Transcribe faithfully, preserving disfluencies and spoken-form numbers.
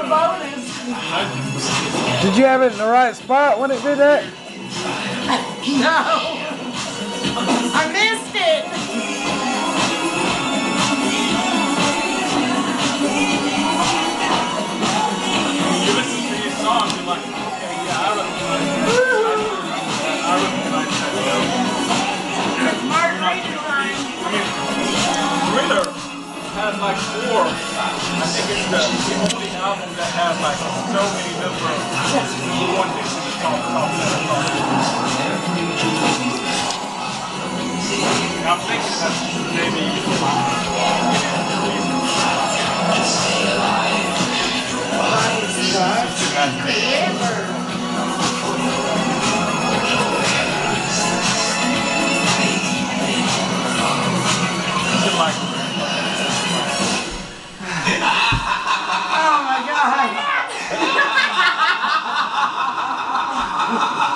bonus. Did you have it in the right spot when it did that? No. I missed it. You listen to these songs, you're like, okay, yeah, I recognize that. I recognize that. It's Martin Rader time. I mean, Thriller has like four. I think it's the, the only album that has like so many number of number one hits in the top top ten songs. I'm thinking that maybe Oh my God.